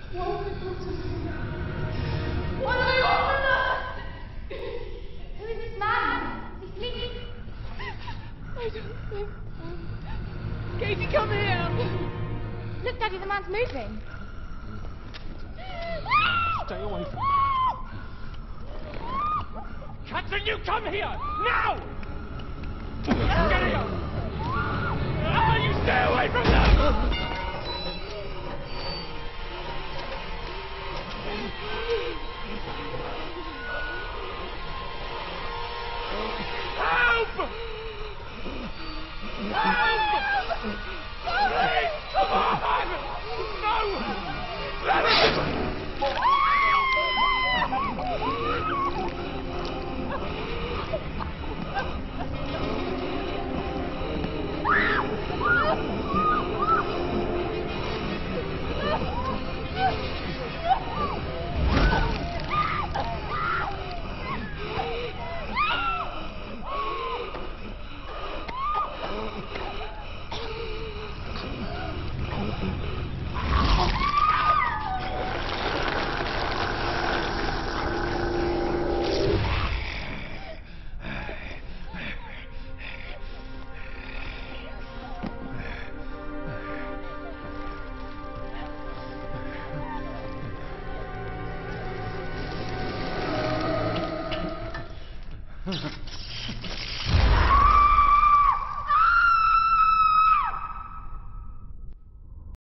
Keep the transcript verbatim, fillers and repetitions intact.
What do they want from us? Who is this man? Is he asleep? I don't think so. Katie, come here! Look, Daddy, the man's moving. Stay away from me. Catherine, you come here! Now! Get here! Ah, you stay away from them! Help! Help! Please, come on! No! Let it... Mm-hmm.